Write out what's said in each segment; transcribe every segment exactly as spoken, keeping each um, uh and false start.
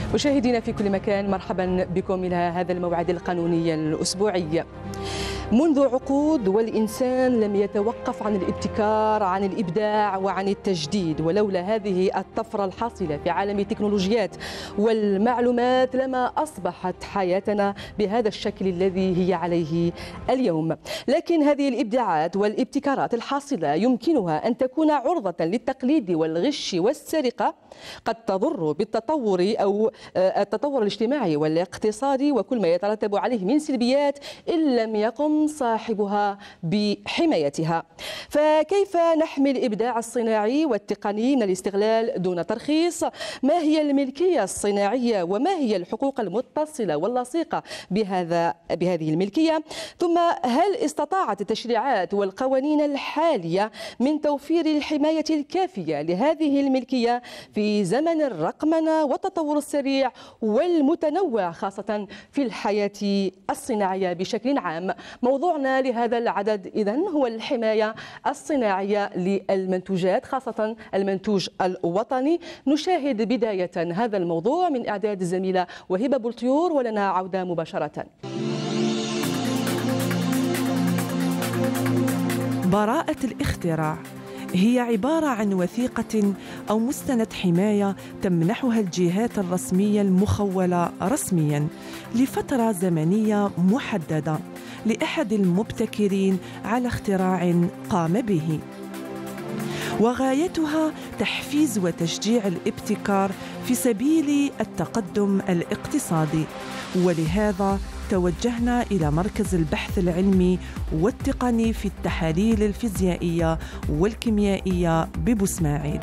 مشاهدينا في كل مكان، مرحبا بكم إلى هذا الموعد القانوني الأسبوعي. منذ عقود والإنسان لم يتوقف عن الابتكار، عن الإبداع وعن التجديد، ولولا هذه الطفرة الحاصلة في عالم التكنولوجيات والمعلومات لما أصبحت حياتنا بهذا الشكل الذي هي عليه اليوم. لكن هذه الإبداعات والابتكارات الحاصلة يمكنها أن تكون عرضة للتقليد والغش والسرقة، قد تضر بالتطور أو التطور الاجتماعي والاقتصادي وكل ما يترتب عليه من سلبيات إن لم يقم صاحبها بحمايتها. فكيف نحمي الإبداع الصناعي والتقني من الاستغلال دون ترخيص؟ ما هي الملكية الصناعية وما هي الحقوق المتصلة واللصيقة بهذا بهذه الملكية؟ ثم هل استطاعت التشريعات والقوانين الحالية من توفير الحماية الكافية لهذه الملكية في زمن الرقمنة والتطور السريع والمتنوع خاصة في الحياة الصناعية بشكل عام؟ موضوعنا لهذا العدد إذن هو الحماية الصناعية للمنتوجات، خاصة المنتوج الوطني. نشاهد بداية هذا الموضوع من إعداد الزميلة وهبة بولطيور، ولنا عودة مباشرة. براءة الاختراع هي عبارة عن وثيقة أو مستند حماية تمنحها الجهات الرسمية المخولة رسمياً لفترة زمنية محددة لأحد المبتكرين على اختراع قام به، وغايتها تحفيز وتشجيع الابتكار في سبيل التقدم الاقتصادي. ولهذا توجهنا إلى مركز البحث العلمي والتقني في التحاليل الفيزيائية والكيميائية ببوسماعيل.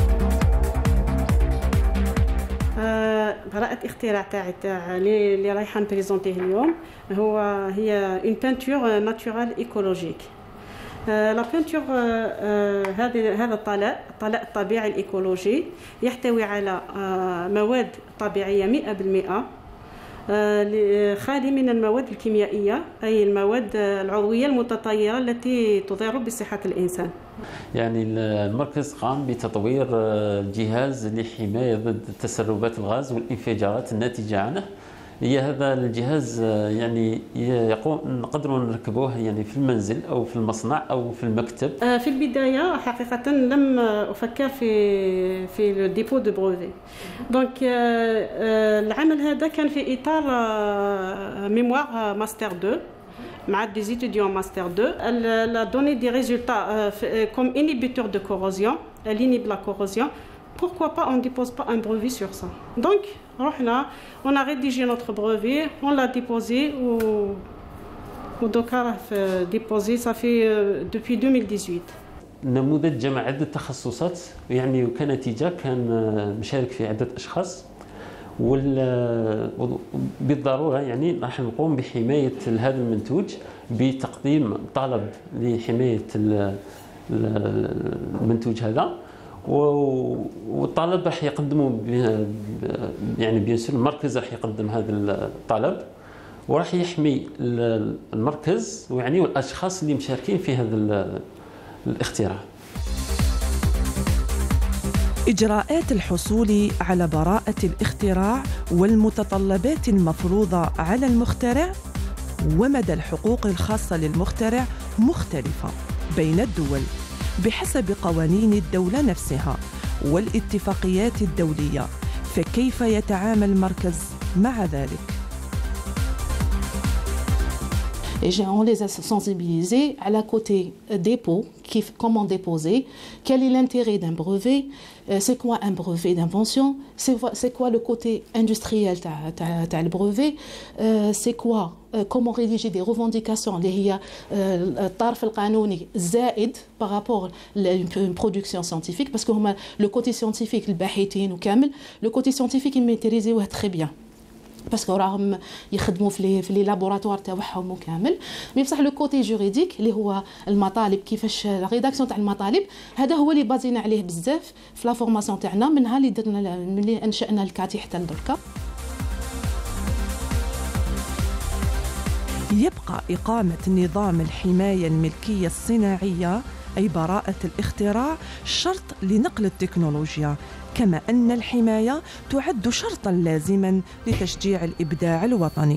براءة الاختراع تاعي تاع اللي رايحه نبريزونتيه اليوم هو هي اون بانتور ناتورال ايكولوجيك. لا بانتور هذا هذا الطلاء الطلاء الطبيعي الايكولوجي يحتوي على مواد طبيعية مئة بالمئة خالي من المواد الكيميائية، أي المواد العضوية المتطيرة التي تضر بصحة الإنسان. يعني المركز قام بتطوير جهاز لحماية ضد تسربات الغاز والانفجارات الناتجة عنه. هي هذا الجهاز يعني يقوم نقدروا نركبوه يعني في المنزل او في المصنع او في المكتب. في البدايه حقيقه لم افكر في في لو ديبو دو بروفي، دونك العمل هذا كان في اطار ميموار ماستر اثنين مع دي étudiants ماستر اثنين. لا دوني دي ريزولتا كوم انيبيتور دو كوروزيون، l'inhibe la corrosion. Pourquoi pas on ne dépose pas un brevet sur ça? Donc, on a rédigé notre brevet, on l'a déposé au, au Dakar déposé, ça fait depuis deux mille dix-huit. نموذج جمع عدة تخصصات، يعني كنتيجة كان مشارك في عدة أشخاص، وبالضرورة يعني راح نقوم بحماية هذا المنتوج بتقديم طلب لحماية المنتوج هذا، والطلب راح يقدموا يعني بيان سور المركز راح يقدم هذا الطلب وراح يحمي المركز ويعني والاشخاص اللي مشاركين في هذا الاختراع. إجراءات الحصول على براءة الاختراع والمتطلبات المفروضة على المخترع ومدى الحقوق الخاصة للمخترع مختلفة بين الدول بحسب قوانين الدولة نفسها والاتفاقيات الدولية. فكيف يتعامل المركز مع ذلك؟ Et on les a sensibilisés à la côté dépôt, qui, comment déposer, quel est l'intérêt d'un brevet, c'est quoi un brevet d'invention, c'est quoi le côté industriel de le brevet, c'est quoi, comment rédiger des revendications اللي هي الطرف القانوني زائد par rapport à une production scientifique, parce que le côté scientifique الباحثين وكامل le côté scientifique ils maîtrisent très bien. باسكو راهم يخدموا في لي في لي لابوراتوار تاعهم وكامل. مي بصح لو كوتي جوريديك اللي هو المطالب، كيفاش لا ريداكسيون تاع المطالب، هذا هو اللي بازينا عليه بزاف في لا فورماسيون تاعنا، منها اللي درنا ملي انشانا الكاتي حتى لدركا. يبقى إقامة نظام الحماية الملكية الصناعية أي براءة الاختراع شرط لنقل التكنولوجيا كما أن الحماية تعد شرطاً لازماً لتشجيع الإبداع الوطني.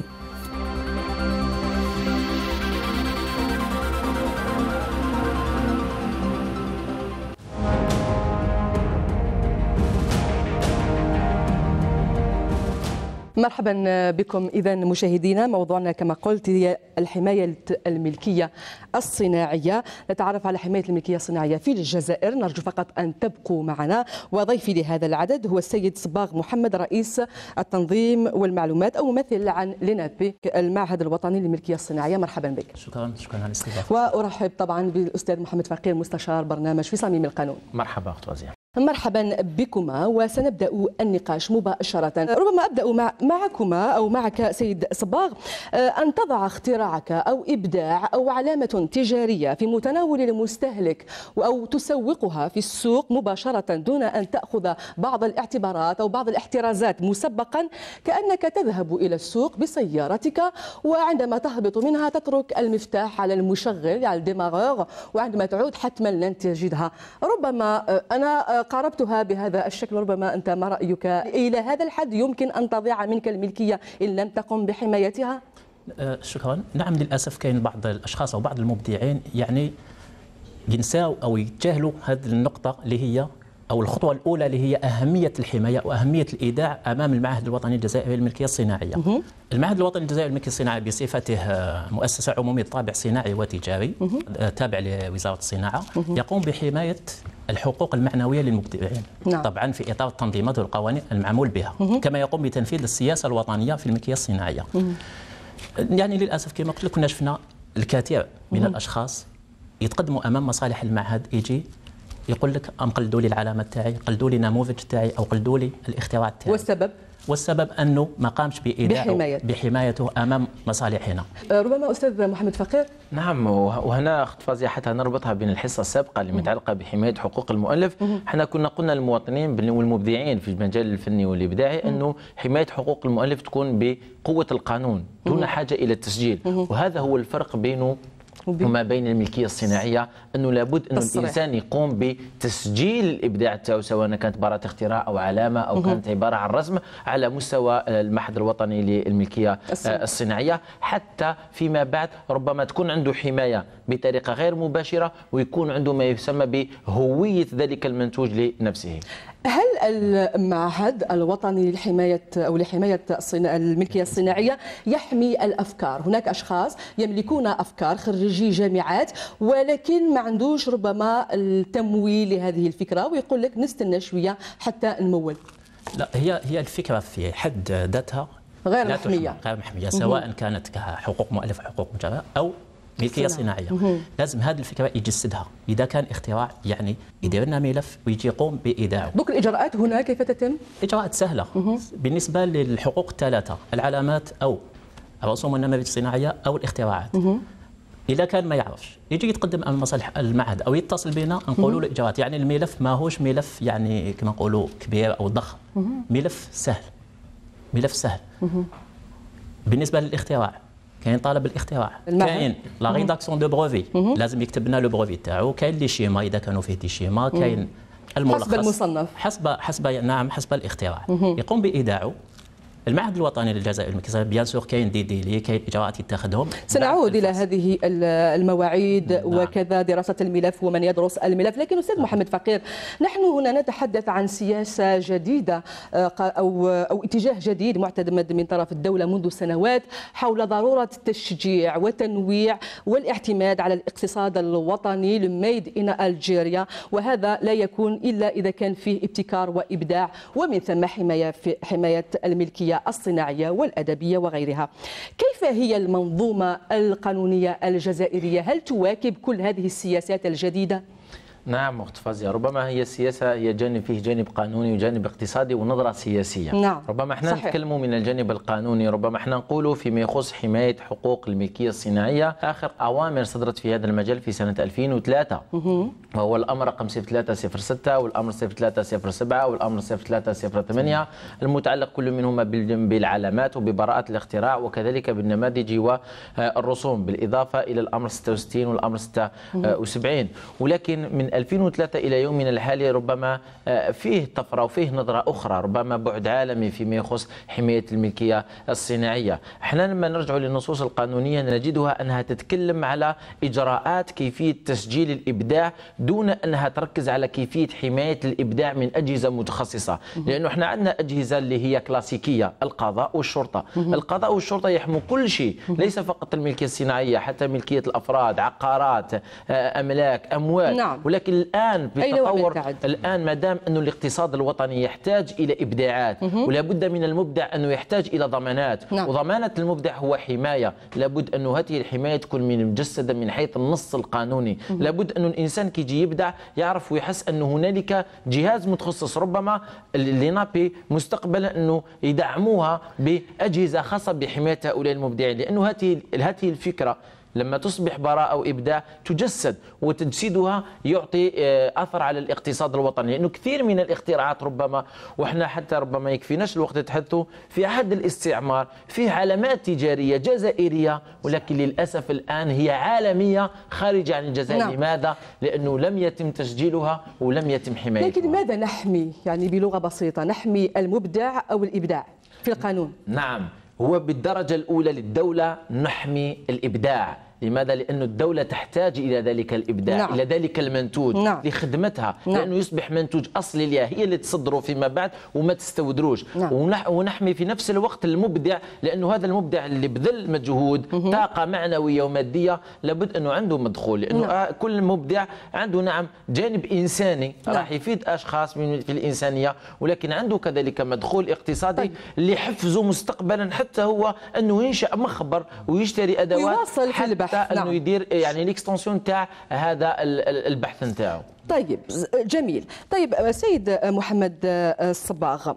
مرحبا بكم. إذا مشاهدينا، موضوعنا كما قلت هي الحماية الملكية الصناعية. نتعرف على حماية الملكية الصناعية في الجزائر. نرجو فقط أن تبقوا معنا. وضيفي لهذا العدد هو السيد صباغ محمد، رئيس التنظيم والمعلومات أو ممثل عن لينابي، المعهد الوطني للملكية الصناعية. مرحبا بك. شكرا شكرا على الاستضافة. وأرحب طبعا بالأستاذ محمد فقير، مستشار برنامج في صميم القانون. مرحبا أخت وزير. مرحبا بكما، وسنبدأ النقاش مباشرة. ربما أبدأ مع معكما أو معك سيد صباغ، أن تضع اختراعك أو إبداع أو علامة تجارية في متناول المستهلك أو تسوقها في السوق مباشرة دون أن تأخذ بعض الاعتبارات أو بعض الاحترازات مسبقا، كأنك تذهب إلى السوق بسيارتك وعندما تهبط منها تترك المفتاح على المشغل على الديماغور، وعندما تعود حتما لن تجدها. ربما أنا قاربتها بهذا الشكل، ربما أنت ما رأيك؟ إلى هذا الحد يمكن أن تضيع منك الملكية إن لم تقم بحمايتها؟ أه شكرا. نعم، للأسف كاين بعض الأشخاص أو بعض المبدعين يعني ينساو أو يتجاهلوا هذه النقطة اللي هي أو الخطوة الأولى اللي هي أهمية الحماية وأهمية الإيداع أمام المعهد الوطني الجزائري للملكية الصناعية. المعهد الوطني الجزائري للملكية الصناعية بصفته مؤسسة عمومية طابع صناعي وتجاري تابع لوزارة الصناعة، يقوم بحماية الحقوق المعنوية للمبدعين. نعم. طبعا في إطار التنظيمات والقوانين المعمول بها، كما يقوم بتنفيذ السياسة الوطنية في الملكية الصناعية. يعني للأسف كما قلت لك كنا شفنا الكثير من الأشخاص يتقدموا أمام مصالح المعهد، يجي يقول لك أم قلدوا لي العلامة تاعي، قلدوا لي نموذج تاعي، أو قلدوا لي الاختراع تاعي. والسبب؟ والسبب أنه ما قامش بإيداعه بحمايته أمام مصالحنا. ربما أستاذ محمد فقير. نعم، وهنا أخت فازية حتى نربطها بين الحصة السابقة اللي متعلقة بحماية حقوق المؤلف. احنا كنا قلنا للمواطنين والمبدعين في المجال الفني والإبداعي أنه حماية حقوق المؤلف تكون بقوة القانون دون حاجة إلى التسجيل، وهذا هو الفرق بينه وما بين الملكيه الصناعيه، انه لابد انه الانسان يقوم بتسجيل الابداع تاعو، سواء كانت براءه اختراع او علامه او كانت عباره عن رسم، على مستوى المعهد الوطني للملكيه الصناعيه، حتى فيما بعد ربما تكون عنده حمايه بطريقه غير مباشره ويكون عنده ما يسمى بهويه ذلك المنتوج لنفسه. هل المعهد الوطني للحماية أو لحماية الملكية الصناعية يحمي الأفكار؟ هناك أشخاص يملكون أفكار خريجي جامعات ولكن ما عندوش ربما التمويل لهذه الفكرة، ويقول لك نستنى شوية حتى نمول. لا، هي هي الفكرة في حد ذاتها غير محمية، غير محمية، سواء كانت كحقوق مؤلف حقوق مجرى أو ملكية صناعية. مه. لازم هذه الفكرة يجسدها. إذا كان اختراع يعني يدير لنا ملف ويجي يقوم بإيداعه. دوك الإجراءات هنا كيف تتم؟ إجراءات سهلة. مه. بالنسبة للحقوق الثلاثة، العلامات أو الرسوم والنماذج الصناعية أو الاختراعات. مه. إذا كان ما يعرفش يجي يتقدم أمام مصالح المعهد أو يتصل بنا نقولوا له إجراءات. يعني الملف ماهوش ملف يعني كما نقولوا كبير أو ضخم، مه. ملف سهل، ملف سهل. مه. بالنسبة للاختراع كاين طالب الاختراع، كاين لا ريداكسيون دو بروفي، لازم يكتب لنا لو بروفي تاعو، كاين لي شيما اذا كانوا فيه دي شيما، كاين الملخص حسب المصنف، حسب حسب نعم حسب الاختراع، يقوم بايداعه. المعهد الوطني للجزائر للملكية الصناعية بيان سور كاين دي دي كاين اجراءات يتخذهم. سنعود الى هذه المواعيد. نعم. وكذا دراسه الملف ومن يدرس الملف. لكن استاذ نعم. محمد فقير، نحن هنا نتحدث عن سياسه جديده او او اتجاه جديد معتمد من طرف الدوله منذ سنوات حول ضروره تشجيع وتنويع والاعتماد على الاقتصاد الوطني الميد ان الجيريا، وهذا لا يكون الا اذا كان فيه ابتكار وابداع، ومن ثم حمايه في حمايه الملكيه الصناعية والأدبية وغيرها. كيف هي المنظومة القانونية الجزائرية؟ هل تواكب كل هذه السياسات الجديدة؟ نعم أخت فازية، ربما هي السياسة هي جانب فيه جانب قانوني وجانب اقتصادي ونظرة سياسية. نعم. ربما احنا نتكلموا من الجانب القانوني، ربما احنا نقولوا فيما يخص حماية حقوق الملكية الصناعية، آخر أوامر صدرت في هذا المجال في سنة ألفين وثلاثة، وهو الأمر رقم صفر ثلاثة صفر ستة والأمر صفر ثلاثة صفر سبعة والأمر صفر ثلاثة صفر ثمانية، المتعلق كل منهما بالعلامات وببراءة الاختراع وكذلك بالنماذج والرسوم، بالإضافة إلى الأمر ستة وستين والأمر ستة وسبعين. ولكن من من ألفين وثلاثة إلى يومنا الحالي ربما فيه طفرة وفيه نظرة أخرى، ربما بعد عالمي فيما يخص حماية الملكية الصناعية. احنا لما نرجع للنصوص القانونية نجدها أنها تتكلم على إجراءات كيفية تسجيل الإبداع دون أنها تركز على كيفية حماية الإبداع من أجهزة متخصصة، لأنه احنا عندنا أجهزة اللي هي كلاسيكية، القضاء والشرطة. القضاء والشرطة يحموا كل شيء، ليس فقط الملكية الصناعية، حتى ملكية الأفراد، عقارات، أملاك، أموال. نعم. ولكن الآن بالتطور الآن ما دام أنه الاقتصاد الوطني يحتاج إلى إبداعات ولا بد من المبدع أنه يحتاج إلى ضمانات. نعم. وضمانة المبدع هو حماية، لابد أنه هذه الحماية تكون من مجسدة من حيث النص القانوني. لابد أنه الإنسان كي يجي يبدع يعرف ويحس أنه هنالك جهاز متخصص ربما لينابي مستقبلا أنه يدعموها بأجهزة خاصة بحماية هؤلاء المبدعين، لأنه هذه هذه الفكرة لما تصبح براءة أو إبداع تجسد، وتجسيدها يعطي أثر على الاقتصاد الوطني، لأنه كثير من الاختراعات ربما وإحنا حتى ربما يكفيناش الوقت نتحدثوا في عهد الاستعمار في علامات تجارية جزائرية، ولكن للأسف الآن هي عالمية خارجة عن الجزائر. نعم. لماذا؟ لأنه لم يتم تسجيلها ولم يتم حمايتها. لكن ماذا نحمي؟ يعني بلغة بسيطة نحمي المبدع أو الإبداع في القانون؟ نعم، هو بالدرجة الأولى للدولة نحمي الإبداع. لماذا؟ لأن الدولة تحتاج إلى ذلك الإبداع. نعم. إلى ذلك المنتوج. نعم. لخدمتها. نعم. لأنه يصبح منتوج أصلي لها، هي اللي تصدره فيما بعد وما تستوردروش. نعم. ونحمي في نفس الوقت المبدع، لأنه هذا المبدع اللي بذل مجهود مه. طاقة معنوية ومادية لابد أنه عنده مدخول، لأنه نعم. كل مبدع عنده نعم جانب إنساني. نعم. راح يفيد أشخاص من في الإنسانية، ولكن عنده كذلك مدخول اقتصادي. طيب. لحفزه مستقبلا حتى هو أنه ينشأ مخبر ويشتري أدوات ويواصل في البحث. انه نعم. يدير يعني ليكستنسيون تاع هذا البحث نتاعو. طيب جميل. طيب سيد محمد الصباغ،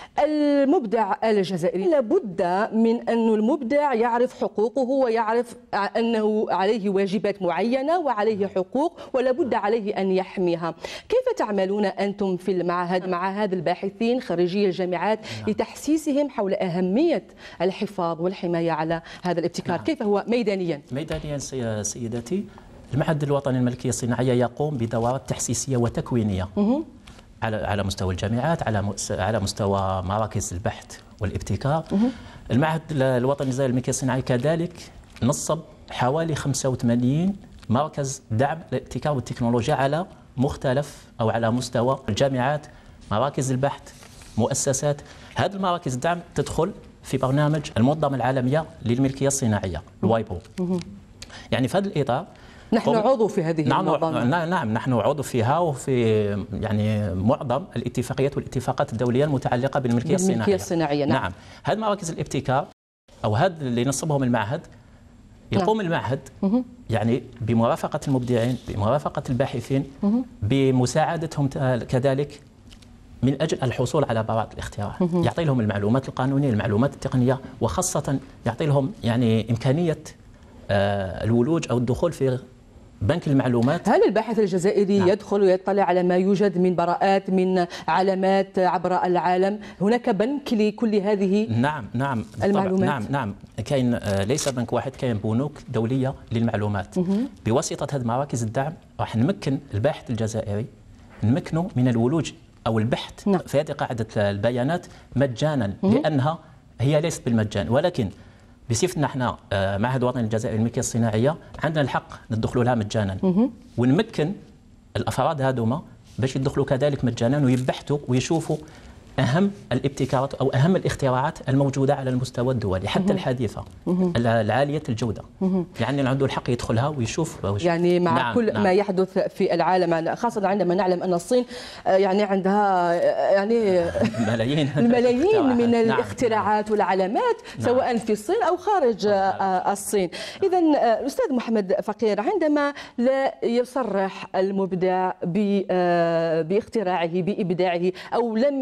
المبدع الجزائري لابد من أن المبدع يعرف حقوقه ويعرف أنه عليه واجبات معينة وعليه حقوق ولابد عليه أن يحميها. كيف تعملون أنتم في المعهد مع هذا الباحثين خريجي الجامعات لتحسيسهم حول أهمية الحفاظ والحماية على هذا الابتكار؟ نعم. كيف هو ميدانيا؟ ميدانيا سيداتي، المعهد الوطني للملكية الصناعية يقوم بدورات تحسيسية وتكوينية مه. على على مستوى الجامعات، على على مستوى مراكز البحث والابتكار. مه. المعهد الوطني للملكية الصناعية كذلك نصب حوالي خمسة وثمانين مركز دعم للابتكار والتكنولوجيا على مختلف أو على مستوى الجامعات، مراكز البحث، مؤسسات. هذه المراكز الدعم تدخل في برنامج المنظمة العالمية للملكية الصناعية الوايبو. يعني في هذا الإطار نحن عضو في هذه نعم المنظمة. نعم نحن عضو فيها وفي يعني معظم الاتفاقيات والاتفاقات الدولية المتعلقة بالملكية الصناعية. بالملكية الصناعية نعم. نعم. هذه مراكز الابتكار أو هذا اللي نصبهم المعهد يقوم نعم. المعهد يعني بمرافقة المبدعين، بمرافقة الباحثين، بمساعدتهم كذلك من أجل الحصول على براءة الاختراع. يعطي لهم المعلومات القانونية، المعلومات التقنية، وخاصة يعطي لهم يعني إمكانية الولوج أو الدخول في بنك المعلومات. هل الباحث الجزائري نعم. يدخل ويطلع على ما يوجد من براءات من علامات عبر العالم؟ هناك بنك لكل هذه نعم نعم المعلومات؟ نعم نعم كاين ليس بنك واحد، كاين بنوك دولية للمعلومات. مه. بواسطة هذه مراكز الدعم راح نمكن الباحث الجزائري نمكنه من الولوج أو البحث نعم. في هذه قاعدة البيانات مجانا. مه. لأنها هي ليست بالمجان، ولكن بصفتنا احنا معهد وطني الجزائري للملكية الصناعية عندنا الحق ندخلوا لها مجانا، ونمكن الافراد هذوما باش يدخلوا كذلك مجانا ويبحثوا ويشوفوا اهم الابتكارات او اهم الاختراعات الموجوده على المستوى الدولي حتى الحديثه العاليه الجوده. يعني عنده الحق يدخلها ويشوف يعني مع نعم كل نعم. ما يحدث في العالم، خاصه عندما نعلم ان الصين يعني عندها يعني ملايين الملايين من نعم الاختراعات نعم والعلامات نعم سواء في الصين او خارج نعم الصين. اذا الاستاذ محمد فقير، عندما لا يصرح المبدع باختراعه بابداعه او لم يضع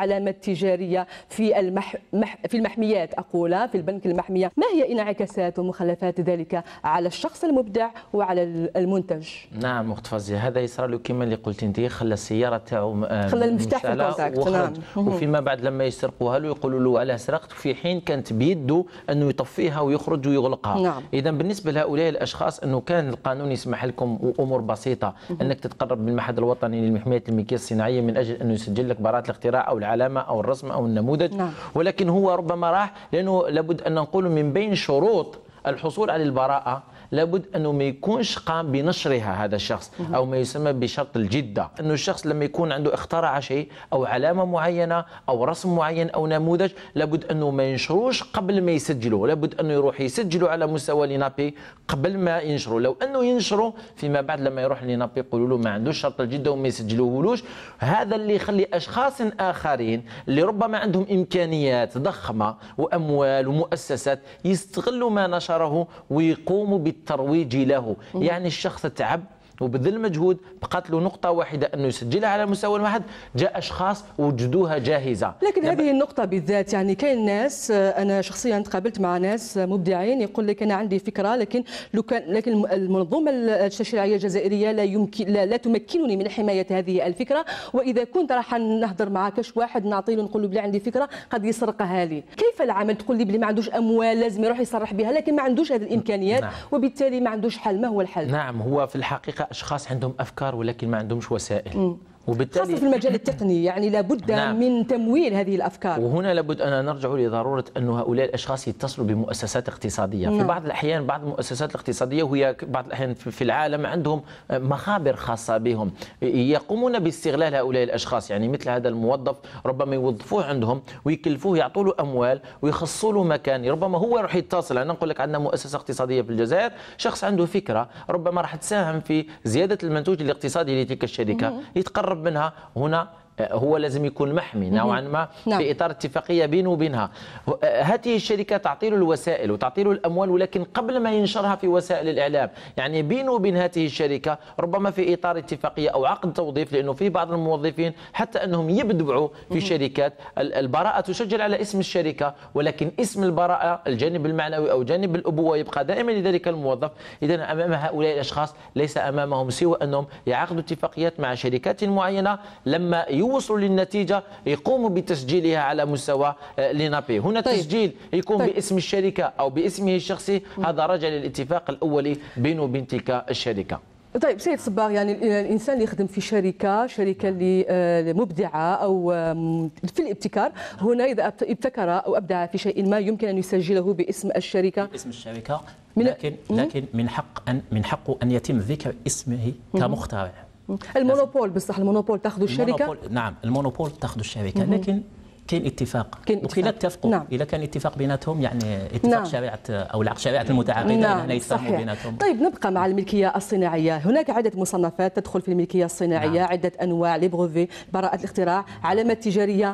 علامات تجارية في المح... مح... في المحميات أقول في البنك المحمية، ما هي انعكاسات ومخلفات ذلك على الشخص المبدع وعلى المنتج؟ نعم أخت فازية، هذا يصرى له كما اللي قلت أنت، خلى السيارة تاعو خلى المفتاح في الكونتاكت، نعم. وفيما بعد لما يسرقوها له يقولوا له علاه سرقت، في حين كانت بيده أنه يطفيها ويخرج ويغلقها. نعم. إذا بالنسبة لهؤلاء الأشخاص أنه كان القانون يسمح لكم أمور بسيطة، أنك تتقرب من المعهد الوطني لحماية الملكية الصناعية من أجل أنه يسجل لك براءة الاختراع أو العلامة أو الرسم أو النموذج. نعم. ولكن هو ربما راح لأنه لابد أن نقول من بين شروط الحصول على البراءة لابد أنه ما يكونش قام بنشرها هذا الشخص، أو ما يسمى بشرط الجدة، أنه الشخص لما يكون عنده اخترع شيء أو علامة معينة أو رسم معين أو نموذج لابد أنه ما ينشروش قبل ما يسجله، لابد أنه يروح يسجله على مستوى لينابي قبل ما ينشره. لو أنه ينشره فيما بعد لما يروح لينابي يقولوا له ما عندوش شرط الجدة وما يسجلوهولوش، هذا اللي يخلي أشخاص آخرين اللي ربما عندهم إمكانيات ضخمة وأموال ومؤسسات يستغلوا ما نشره ويقوموا بالترويج له. يعني الشخص تعب وبذل مجهود، بقات له نقطة واحدة أنه يسجلها على مستوى المعهد، جاء أشخاص وجدوها جاهزة. لكن هذه النقطة بالذات يعني كاين ناس، أنا شخصيا تقابلت مع ناس مبدعين يقول لك أنا عندي فكرة لكن لو كان لكن المنظومة التشريعية الجزائرية لا يمكن لا, لا تمكنني من حماية هذه الفكرة، وإذا كنت راح نهضر مع كاش واحد نعطي له نقول له بلي عندي فكرة قد يسرقها لي. كيف العمل؟ تقول لي بلي ما عندوش أموال لازم يروح يصرح بها، لكن ما عندوش هذه الإمكانيات. نعم. وبالتالي ما عندوش حل. ما هو الحل؟ نعم، هو في الحقيقة أشخاص عندهم أفكار ولكن ما عندهمش وسائل. م. وبالتالي خاصة في المجال التقني يعني لابد نعم. من تمويل هذه الأفكار. وهنا لابد أن نرجع لضرورة أن هؤلاء الأشخاص يتصلوا بمؤسسات اقتصادية. نعم. في بعض الأحيان بعض المؤسسات الاقتصادية وهي بعض الأحيان في العالم عندهم مخابر خاصة بهم يقومون باستغلال هؤلاء الأشخاص. يعني مثل هذا الموظف ربما يوظفوه عندهم ويكلفوه يعطوا له أموال ويخصوا له مكان، ربما هو يروح يتصل. أنا نقول لك عندنا مؤسسة اقتصادية في الجزائر، شخص عنده فكرة ربما راح تساهم في زيادة المنتوج الاقتصادي لتلك الشركة، يتقرب منها. هنا هو لازم يكون محمي نوعا ما في اطار اتفاقيه بينه وبينها. هذه الشركه تعطي له الوسائل وتعطي له الاموال، ولكن قبل ما ينشرها في وسائل الاعلام، يعني بينه وبين هذه الشركه ربما في اطار اتفاقيه او عقد توظيف، لانه في بعض الموظفين حتى انهم يبدعوا في شركات البراءه تسجل على اسم الشركه، ولكن اسم البراءه الجانب المعنوي او جانب الابوه يبقى دائما لذلك الموظف. اذا امام هؤلاء الاشخاص ليس امامهم سوى انهم يعقدوا اتفاقيات مع شركات معينه، لما يوصلوا للنتيجة يقوموا بتسجيلها على مستوى لينابي. هنا طيب. تسجيل يكون طيب. باسم الشركة أو باسمه الشخصي، هذا راجع للاتفاق الأولي بينه وبين تلك الشركة. طيب سيد صباغ، يعني الانسان اللي يخدم في شركه شركه اللي مبدعه او في الابتكار، هنا اذا ابتكر او ابدع في شيء ما يمكن ان يسجله باسم الشركه باسم الشركه، لكن لكن من حق ان من حقه ان يتم ذكر اسمه كمخترع. المونوبول بصح المونوبول تاخذ الشركه. نعم المونوبول تاخذ الشركه، لكن كاين اتفاق وكلا اتفقوا. نعم. اذا كان اتفاق بيناتهم يعني اتفاق نعم. شريعه او العقد شريعه المتعاقدين نعم. هنا يتفاهموا بيناتهم. طيب نبقى مع الملكيه الصناعيه، هناك عده مصنفات تدخل في الملكيه الصناعيه. نعم. عده انواع، لي بروفي، براءه الاختراع، علامات تجاريه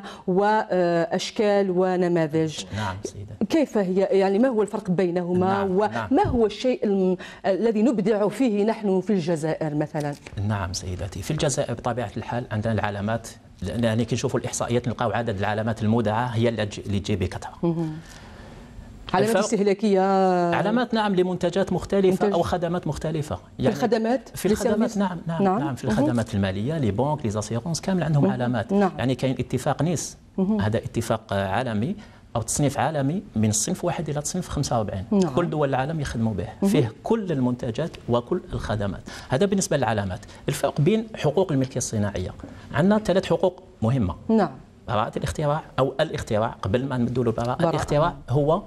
واشكال ونماذج. نعم سيدة. كيف هي يعني ما هو الفرق بينهما؟ نعم. وما نعم. هو الشيء الم... الذي نبدع فيه نحن في الجزائر مثلا؟ نعم سيدتي، في الجزائر بطبيعه الحال عندنا العلامات، يعني كي نشوفوا الاحصائيات نلقاو عدد العلامات المودعه هي اللي تجي بكثره. علامات استهلاكيه، علامات نعم لمنتجات مختلفه منتج. او خدمات مختلفه. يعني في الخدمات في الخدمات نعم نعم, نعم نعم في الخدمات الماليه، لي بنك، لي زاسيرونس، كامل عندهم مه. علامات. نعم. يعني كاين اتفاق نيس، هذا اتفاق عالمي أو تصنيف عالمي من الصنف واحد إلى الصنف خمسة وأربعين. نعم. كل دول العالم يخدموا به، فيه كل المنتجات وكل الخدمات. هذا بالنسبة للعلامات. الفرق بين حقوق الملكية الصناعية، عندنا ثلاث حقوق مهمة. نعم. براءة الاختراع أو الاختراع، قبل ما نمدوا له براءة الاختراع هو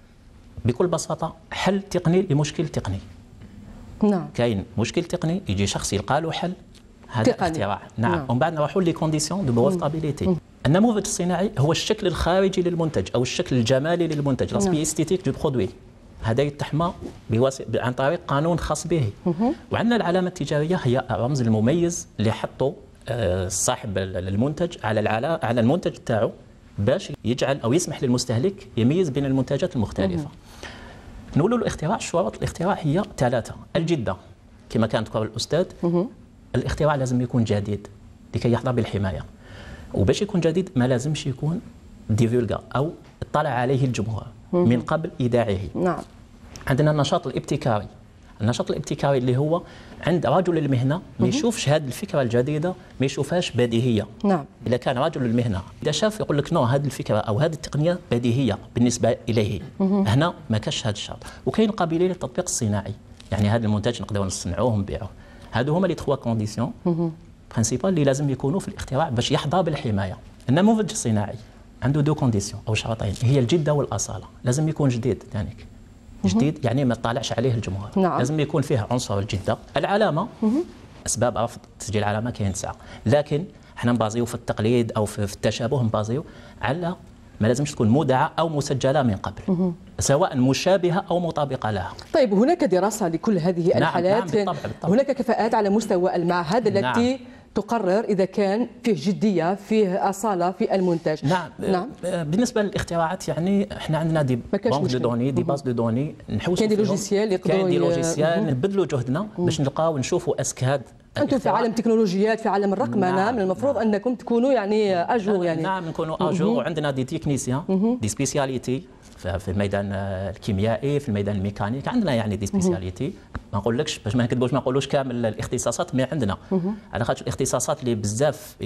بكل بساطة حل تقني لمشكل تقني. نعم. كاين مشكل تقني يجي شخص يلقى له حل، هذا الاختراع. نعم. نعم. ومن بعد نروحوا لي كونديسيون دو بروفيتابيليتي. النموذج الصناعي هو الشكل الخارجي للمنتج او الشكل الجمالي للمنتج، لاسبي استيتيك دو برودوي. هذا يتحمى عن طريق قانون خاص به. وعندنا العلامه التجاريه هي الرمز المميز اللي حطه صاحب المنتج على على المنتج تاعو باش يجعل او يسمح للمستهلك يميز بين المنتجات المختلفه. نقولوا الاختراع، شروط الاختراع هي ثلاثه. الجده كما كانت تقول الاستاذ، الاختراع لازم يكون جديد لكي يحظى بالحمايه. وباش يكون جديد ما لازمش يكون ديفولغا او اطلع عليه الجمهور من قبل ايداعه. نعم. عندنا النشاط الابتكاري. النشاط الابتكاري اللي هو عند رجل المهنه ما يشوفش هذه الفكره الجديده، ما يشوفهاش بديهيه. نعم. اذا كان رجل المهنه اذا شاف يقول لك نو هذه الفكره او هذه التقنيه بديهيه بالنسبه اليه، هنا ما كاش هذا الشرط. وكاين قابليه للتطبيق الصناعي، يعني هذا المنتج نقدروا نصنعوه ونبيعوه. هادو هما لي تخوا كونديسيون برينسيبال اللي لازم يكونوا في الاختراع باش يحظى بالحمايه. النموذج الصناعي عنده دو كونديسيون او شرطين، هي الجده والاصاله. لازم يكون جديد ثانيك. جديد يعني ما طالعش عليه الجمهور. نعم. لازم يكون فيه عنصر الجده. العلامه اسباب رفض تسجيل العلامه كاين تسعه، لكن احنا نبازيو في التقليد او في التشابه نبازيو على ما لازمش تكون مودعه او مسجله من قبل، سواء مشابهه او مطابقه لها. طيب هناك دراسه لكل هذه نعم الحالات. نعم بالطبع بالطبع. هناك كفاءات على مستوى المعهد التي نعم. تقرر إذا كان فيه جدية، فيه أصالة في المنتج. نعم. نعم. بالنسبة للاختراعات يعني احنا عندنا دي بانك دو دوني، دي باز دو دوني نحوسوا كاين دي لوجيسيال يقدروا كاين دي لوجيسيال نبذلوا جهدنا باش نلقاو نشوفوا اسكاد. انتم في عالم التكنولوجيات، في عالم الرقمنه، نعم. من المفروض نعم. انكم تكونوا يعني اجور يعني. نعم نكونوا اجور، وعندنا دي تكنيسيان دي سبيسياليتي في الميدان الكيميائي، في الميدان الميكانيك، عندنا يعني دي سبيسياليتي. ما نقولكش باش ما نكذبوش ما نقولوش كامل الاختصاصات، ما عندنا على خاطر الاختصاصات اللي بزاف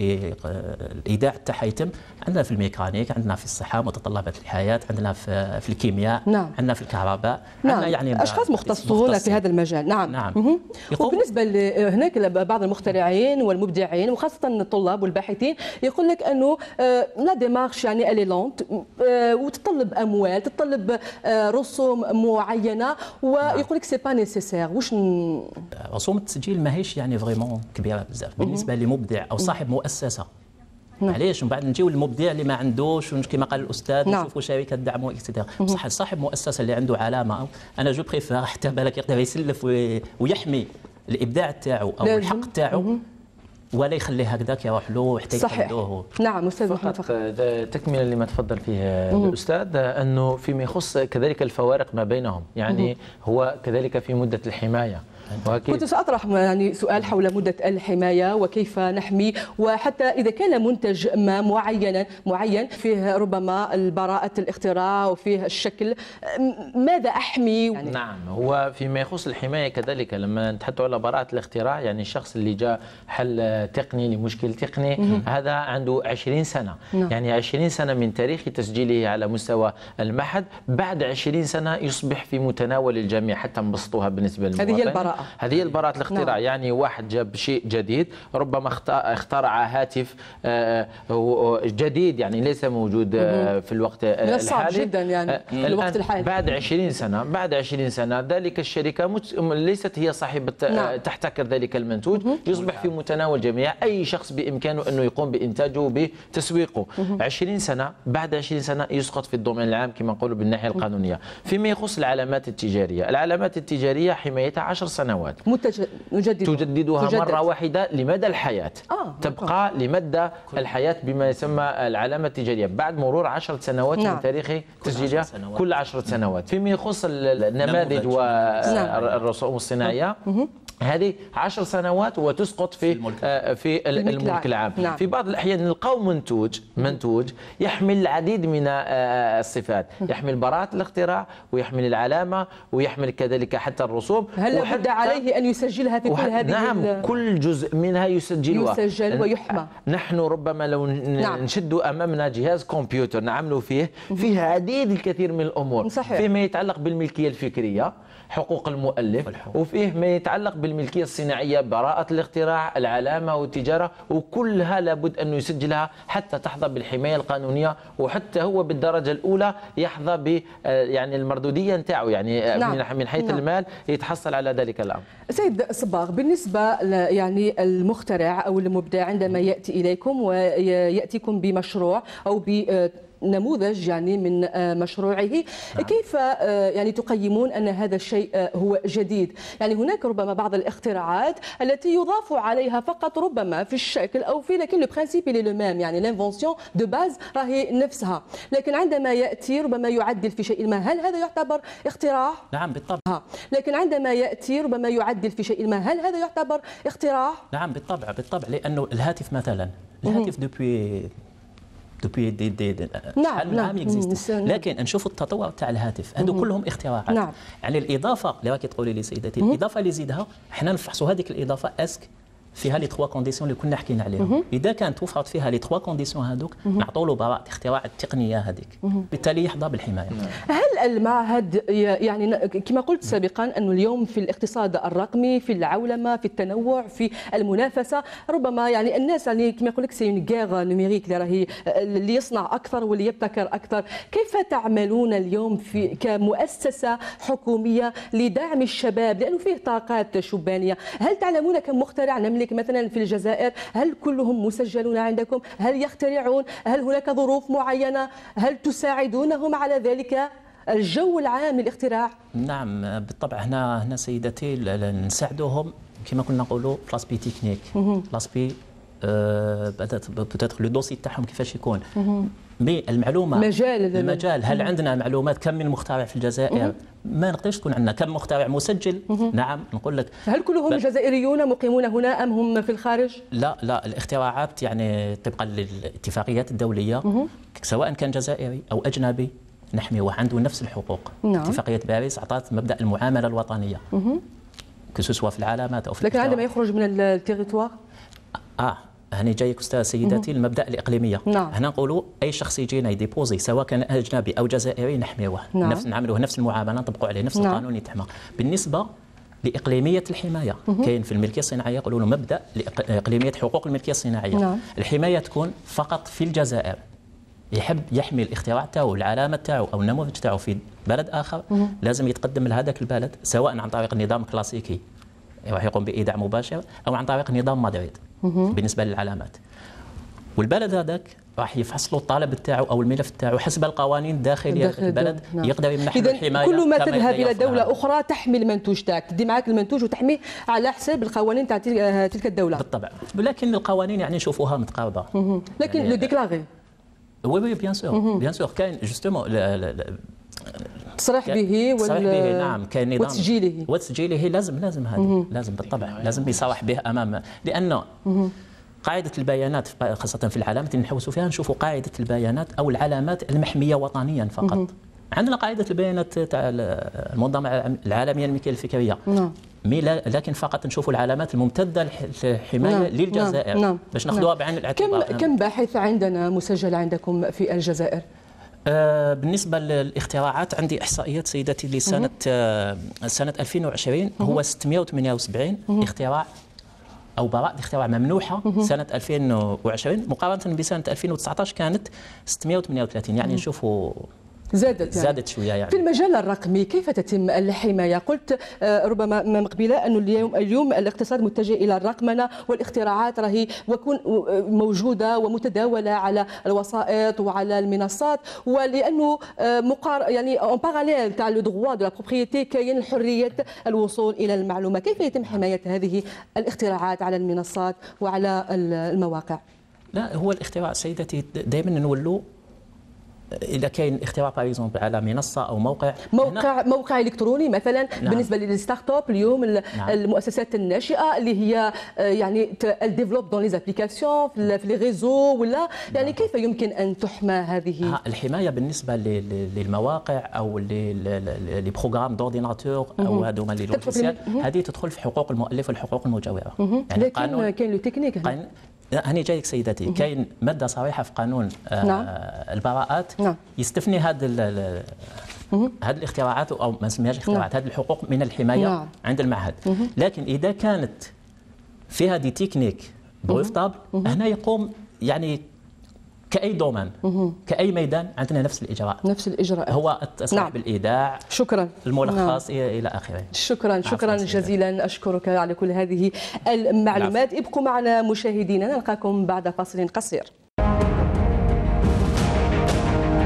الايداع تاعها يتم عندنا في الميكانيك، عندنا في الصحه متطلبات الحياه، عندنا في في الكيمياء، نعم. عندنا في الكهرباء، نعم. عندنا يعني اشخاص مختصون في هذا المجال. نعم. نعم. وبالنسبه هناك بعض المخترعين والمبدعين وخاصه الطلاب والباحثين يقول لك انه لا ديمارش يعني الي لونت وتطلب اموال، تطلب رسوم معينه، ويقول لك سي با نيسيسير. واش رسوم التسجيل ماهيش يعني فريمون كبيره بزاف بالنسبه لمبدع او صاحب مؤسسه. نعم. علاش من بعد نجيو للمبدع اللي ما عندوش كما قال الاستاذ نعم. نشوفوا شركه دعم واكسترا. بصح صاحب مؤسسه اللي عنده علامه، انا جو بريفير حتى بالك يقدر يسلف ويحمي الابداع تاعو او الحق تاعو ولا يخليه هكذاك يروح له حتى يقلدوه. نعم استاذ محمد فخر. تكمله لما تفضل فيه الاستاذ، انه فيما يخص كذلك الفوارق ما بينهم، يعني هو كذلك في مده الحمايه. كنت سأطرح يعني سؤال حول مدة الحماية وكيف نحمي، وحتى إذا كان منتج ما معينا معين فيه ربما البراءة الاختراع وفيه الشكل، ماذا أحمي؟ يعني نعم، هو فيما يخص الحماية كذلك لما نتحدث على براءة الاختراع، يعني الشخص اللي جاء حل تقني لمشكل تقني مم. هذا عنده عشرين سنة، نعم. يعني عشرين سنة من تاريخ تسجيله على مستوى المعهد، بعد عشرين سنة يصبح في متناول الجميع حتى نبسطوها بالنسبة للمواطن. هذه هي البراءة. هذه البراءة الاختراع. نعم. يعني واحد جاب شيء جديد، ربما اخترع هاتف جديد يعني ليس موجود في الوقت الحالي. صعب جدا يعني في الوقت الحالي. بعد عشرين سنة بعد عشرين سنة ذلك الشركة ليست هي صاحبة نعم. تحتكر ذلك المنتوج، يصبح في متناول الجميع، أي شخص بإمكانه أنه يقوم بإنتاجه وبتسويقه. عشرين سنة بعد عشرين سنة يسقط في الضمان العام كما نقولوا بالناحية القانونية. فيما يخص العلامات التجارية، العلامات التجارية حمايتها عشر سنوات. نجدد. تجددها تجدد. مرة واحدة لمدى الحياة. آه. تبقى لمدى الحياة بما يسمى العلامة التجارية بعد مرور عشر سنوات نعم. من تاريخ تسجيلها كل عشر سنوات. فيما يخص النماذج والرسوم الصناعية هذه عشر سنوات وتسقط في الملك, في الملك العام. نعم. في بعض الأحيان نلقاو منتوج منتوج يحمل العديد من الصفات، يحمل براءة الاختراع ويحمل العلامة ويحمل كذلك حتى الرسوم. هل لابد عليه أن يسجلها في كل هذه؟ نعم، كل جزء منها يسجلها يسجل ويحمى. نحن ربما لو نعم. نشد أمامنا جهاز كمبيوتر نعمله فيه فيه عديد الكثير من الأمور. صحيح. فيه ما يتعلق بالملكية الفكرية، حقوق المؤلف، وفيه ما يتعلق بالملكية الصناعية، براءة الاختراع، العلامة والتجارة، وكلها لابد أن يسجلها حتى تحظى بالحماية القانونية، وحتى هو بالدرجة الأولى يحظى ب يعني المردودية نتاعو، يعني نعم. من حيث نعم. المال يتحصل على ذلك الأمر. سيد صباغ، بالنسبة يعني المخترع أو المبدع عندما يأتي إليكم ويأتيكم بمشروع أو ب نموذج يعني من مشروعه. نعم. كيف يعني تقيمون أن هذا الشيء هو جديد؟ يعني هناك ربما بعض الاختراعات التي يضاف عليها فقط ربما في الشكل أو في، لكن لو برانسيب لي لو ميم، يعني لانفونسيون دو باز راهي نفسها، لكن عندما يأتي ربما يعدل في شيء ما، هل هذا يعتبر اختراع؟ نعم بالطبع. ها. لكن عندما يأتي ربما يعدل في شيء ما، هل هذا يعتبر اختراع؟ نعم بالطبع بالطبع، لأنه الهاتف مثلا، الهاتف دوبوي دوبوي دي دي, دي نعم نعم يكزيست، لكن نشوفوا التطور تاع الهاتف هذو كلهم اختراعات. نعم. يعني الاضافه اللي راكي تقولي لي سيدتي، الاضافه اللي زيدها احنا نفحصوا هذيك الاضافه اسك فيها لي تخوا كونديسيون اللي كنا حكينا عليهم. اذا كانت توفرت فيها لي تخوا كونديسيون هذوك نعطوا له براءه اختراع التقنيه هذيك، بالتالي يحظى بالحمايه. هل المعهد يعني كما قلت سابقا انه اليوم في الاقتصاد الرقمي، في العولمه، في التنوع، في المنافسه، ربما يعني الناس يعني كما يقول لك سي اون غير نوميريك اللي راهي اللي يصنع اكثر واللي يبتكر اكثر، كيف تعملون اليوم في كمؤسسه حكوميه لدعم الشباب؟ لانه فيه طاقات شبانيه، هل تعلمون كم مخترع نملك مثلا في الجزائر؟ هل كلهم مسجلون عندكم؟ هل يخترعون؟ هل هناك ظروف معينة؟ هل تساعدونهم على ذلك؟ الجو العام للاختراع؟ نعم بالطبع، هنا هنا سيدتي نساعدوهم كما كنا نقولوا في لاسبي تكنيك، لاسبي بوتيتر لو دوسي تاعهم كيفاش يكون، مي المعلومه مجال المجال هل عندنا معلومات كم من مخترع في الجزائر؟ ما نقدرش تكون عندنا كم مخترع مسجل. نعم نقول لك. هل كلهم جزائريون مقيمون هنا ام هم في الخارج؟ لا لا، الاختراعات يعني طبقا للاتفاقيات الدوليه سواء كان جزائري او اجنبي نحميه، عنده نفس الحقوق. نعم. اتفاقيه باريس اعطت مبدا المعامله الوطنيه كسوسوا في العلامات او في لكن عندما يخرج من التيريتوار اه هنا جايك استاذ سيداتي المبدا الاقليميه. نعم. هنا نقولوا اي شخص يجينا يديبوزي سواء كان اجنبي او جزائري نحميوه. نعم. نفس نعملوه نفس المعامله، نطبقوا عليه نفس. نعم. القانون يتحمى. بالنسبه لاقليميه الحمايه كاين في الملكيه الصناعيه يقولوا له مبدا لاقليميه حقوق الملكيه الصناعيه. نعم. الحمايه تكون فقط في الجزائر. يحب يحمي الاختراع تاعو، العلامه تاعو او النموذج تاعو في بلد اخر، مه. لازم يتقدم لهذاك البلد سواء عن طريق النظام الكلاسيكي راح يقوم بايداع مباشر او عن طريق نظام مدريد بالنسبه للعلامات. والبلد هذاك راح يفحص له الطلب تاعو او الملف تاعو حسب القوانين الداخليه داخل البلد. نعم. يقدر يمنح له الحمايه. كل ما تذهب الى دوله اخرى تحمي المنتوج تاعك، تدي معك المنتوج وتحميه على حساب القوانين تاع تلك الدوله. بالطبع، لكن القوانين يعني نشوفوها متقاربه. لكن يعني لو ديكلاري وي وي بيان سور بيان سور كاين جوستومون تصريح به وال به. نعم كاين نظام وتسجيله وتسجيله لازم لازم هذا لازم بالطبع لازم يصرح به امام، لانه قاعده البيانات خاصه في العلامات اللي نحوسوا فيها نشوفوا قاعده البيانات او العلامات المحميه وطنيا فقط. عندنا قاعده البيانات تاع المنظمه العالميه للملكيه الفكريه. نعم. مي لكن فقط نشوفوا العلامات الممتده للحمايه. نعم. للجزائر. نعم. باش ناخذوها بعين الاعتبار. كم كم باحث عندنا مسجل عندكم في الجزائر؟ آه بالنسبه للاختراعات عندي احصائيات سيدتي لسنه آه سنه ألفين وعشرين هو ستمائة وثمانية وسبعين اختراع او براءه اختراع ممنوحه سنه ألفين وعشرين مقارنه بسنه ألفين وتسعطاش كانت ستمائة وثمانية وثلاثين. يعني نشوفوا زادت يعني. زادت شويه يعني. في المجال الرقمي كيف تتم الحمايه؟ قلت ربما من قبل انه اليوم اليوم الاقتصاد متجه الى الرقمنه والاختراعات راهي وكون موجوده ومتداوله على الوسائط وعلى المنصات، ولانه مقار يعني اون باراليل تاع لو دروا دو لا بروبريتي كاين حريه الوصول الى المعلومه، كيف يتم حمايه هذه الاختراعات على المنصات وعلى المواقع؟ لا هو الاختراع سيدتي دائما نولوا إذا كاين اختراع باغ اكزومبل على منصة أو موقع موقع موقع إلكتروني مثلا. نعم. بالنسبة للستارت اب اليوم. نعم. المؤسسات الناشئة اللي هي يعني الديفلوب دون لي زابليكاسيون في لي ريزو ولا يعني. نعم. كيف يمكن أن تحمى هذه الحماية بالنسبة للمواقع أو لي بروغرام دورديناتور أو هذوما لي لوجيسيال، هذه تدخل في حقوق المؤلف والحقوق المجاورة. يعني لكن كاين لو تكنيك هنا. هاني جايك سيدتي كاين ماده صريحه في قانون آه نعم. البراءات. نعم. يستثني هذا هذه الاختراعات او ما نسميهاش اختراعات. نعم. هذه الحقوق من الحمايه. نعم. عند المعهد. لكن اذا كانت فيها دي تكنيك بروفتابل هنا يقوم يعني كأي دومان كأي ميدان عندنا نفس الإجراء نفس الإجراءات هو التصريح. نعم. بالإيداع. شكرا. الملخص. نعم. إلى آخره. شكرا شكرا جزيلا، أشكرك على كل هذه المعلومات. نعم. ابقوا معنا مشاهدينا، نلقاكم بعد فاصل قصير.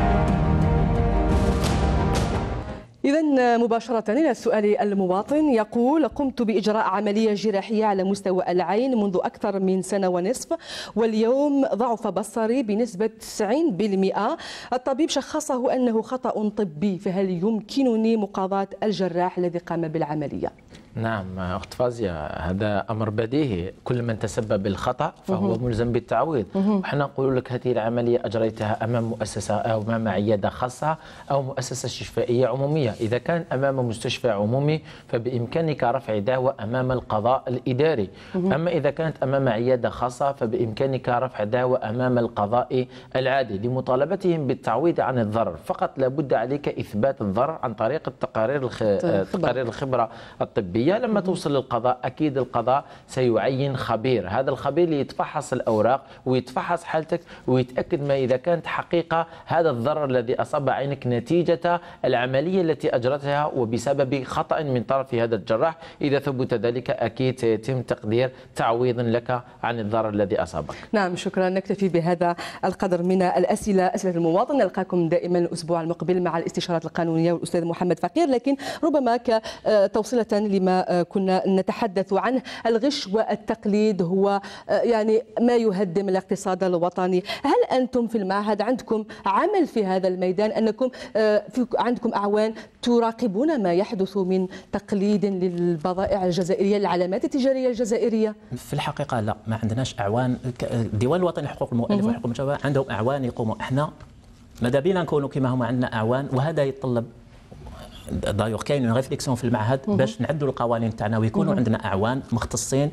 إذا مباشرة إلى السؤال المواطن، يقول: قمت بإجراء عملية جراحية على مستوى العين منذ أكثر من سنة ونصف، واليوم ضعف بصري بنسبة تسعين بالمئة. الطبيب شخصه أنه خطأ طبي، فهل يمكنني مقاضاة الجراح الذي قام بالعملية؟ نعم أخت فازية، هذا أمر بديهي، كل من تسبب بالخطأ فهو ملزم بالتعويض. وحنا نقول لك هذه العملية أجريتها أمام مؤسسة أو أمام عيادة خاصة أو مؤسسة شفائية عمومية. إذا كان أمام مستشفى عمومي فبإمكانك رفع دعوى أمام القضاء الإداري. أما إذا كانت أمام عيادة خاصة فبإمكانك رفع دعوى أمام القضاء العادي لمطالبتهم بالتعويض عن الضرر. فقط لابد عليك إثبات الضرر عن طريق التقارير الخ... تقارير الخبرة الطبية. لما توصل للقضاء أكيد القضاء سيعين خبير، هذا الخبير اللي يتفحص الأوراق ويتفحص حالتك ويتأكد ما إذا كانت حقيقة هذا الضرر الذي أصاب عينك نتيجة العملية التي أجرتها وبسبب خطأ من طرف هذا الجراح. إذا ثبت ذلك أكيد سيتم تقدير تعويض لك عن الضرر الذي أصابك. نعم شكرا، نكتفي بهذا القدر من الأسئلة، أسئلة المواطن. نلقاكم دائما الأسبوع المقبل مع الاستشارات القانونية والأستاذ محمد فقير، لكن ربما كتوصيلة لما كنا نتحدث عنه، الغش والتقليد هو يعني ما يهدم الاقتصاد الوطني. هل أنتم في المعهد عندكم عمل في هذا الميدان، أنكم عندكم أعوان تراقبون ما يحدث من تقليد للبضائع الجزائرية، للعلامات التجارية الجزائرية؟ في الحقيقة لا، ما عندناش أعوان. الديوان الوطني لحقوق المؤلف وحقوق المتابعة عندهم أعوان يقوموا، احنا ماذا بينا نكونوا كما هم عندنا أعوان، وهذا يتطلب دايوغ كاين ريفليكسيون في المعهد باش نعدلوا القوانين تاعنا ويكونوا عندنا اعوان مختصين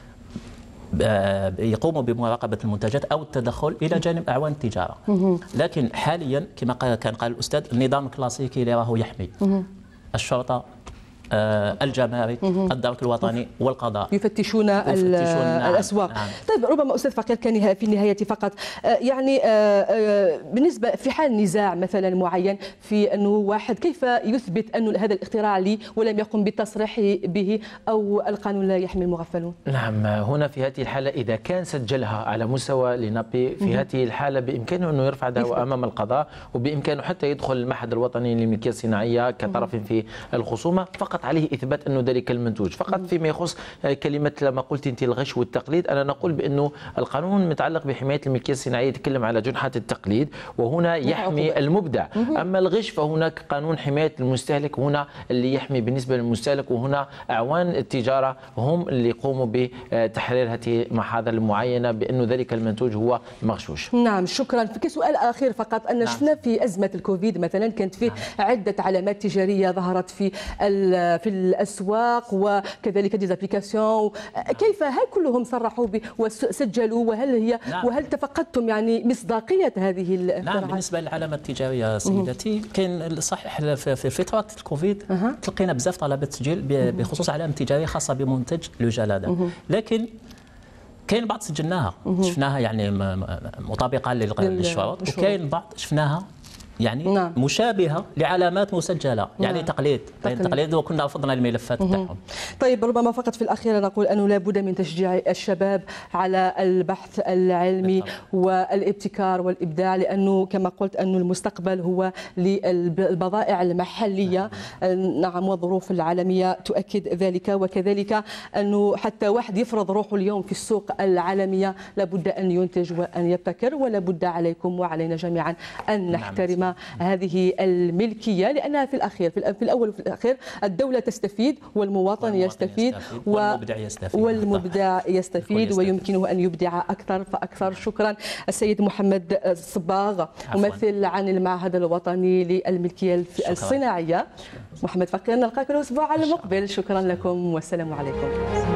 يقوموا بمراقبه المنتجات او التدخل الى جانب اعوان التجاره. لكن حاليا كما كان قال الاستاذ، النظام الكلاسيكي اللي راهو يحمي الشرطه، الجمارك، الدرك الوطني والقضاء يفتشون, يفتشون نعم الأسواق. نعم. طيب ربما أستاذ فقير كان في النهاية فقط، يعني بالنسبة في حال نزاع مثلا معين في أنه واحد كيف يثبت أن هذا الاختراع لي ولم يقم بالتصريح به، أو القانون لا يحمي المغفلون؟ نعم، هنا في هذه الحالة إذا كان سجلها على مستوى لنابي في هذه الحالة بإمكانه أنه يرفع دعوى أمام القضاء، وبإمكانه حتى يدخل المعهد الوطني للملكية الصناعية كطرف في الخصومة. فقط عليه إثبات أنه ذلك المنتوج. فقط فيما يخص كلمة لما قلت أنت الغش والتقليد، أنا نقول بأنه القانون متعلق بحماية الملكية الصناعية يتكلم على جنحة التقليد وهنا يحمي المبدع. أما الغش فهناك قانون حماية المستهلك هنا اللي يحمي بالنسبة للمستهلك، وهنا أعوان التجارة هم اللي يقوموا بتحرير هذه المحاضر المعينة بأنه ذلك المنتوج هو مغشوش. نعم شكرا. كسؤال آخر فقط، أن نعم. شفنا في أزمة الكوفيد مثلا كانت فيه نعم. عدة علامات تجارية ظهرت في في الأسواق وكذلك ديزابليكاسيون، كيف هل كلهم صرحوا وسجلوا، وهل هي نعم. وهل تفقدتم يعني مصداقية هذه الاختراعات؟ نعم، بالنسبة للعلامات التجارية سيدتي كاين صحيح في فترة الكوفيد أه. تلقينا بزاف طلبات تسجيل بخصوص علامة تجارية خاصة بمنتج لو جلادة، أه. لكن كاين بعض سجلناها شفناها يعني مطابقة للشروط، وكاين بعض شفناها يعني نعم. مشابهة لعلامات مسجلة، يعني نعم. تقليد تقليد, تقليد وكنا رفضنا الملفات تاعهم. طيب ربما فقط في الأخير نقول أنه لابد من تشجيع الشباب على البحث العلمي بالطبع. والابتكار والإبداع، لأنه كما قلت أنه المستقبل هو للبضائع المحلية. نعم, نعم والظروف العالمية تؤكد ذلك، وكذلك أنه حتى واحد يفرض روحه اليوم في السوق العالمية لابد أن ينتج وأن يبتكر، ولابد عليكم وعلينا جميعا أن نحترم نعم. هذه الملكية، لأنها في الأخير في الأول وفي الأخير الدولة تستفيد والمواطن يستفيد, يستفيد والمبدع يستفيد, والمبدع يستفيد ويمكنه أن يبدع أكثر فأكثر. شكرا السيد محمد الصباغ ممثل عن المعهد الوطني للملكية الصناعية. محمد فقير، نلقاك الأسبوع المقبل. شكرا لكم والسلام عليكم.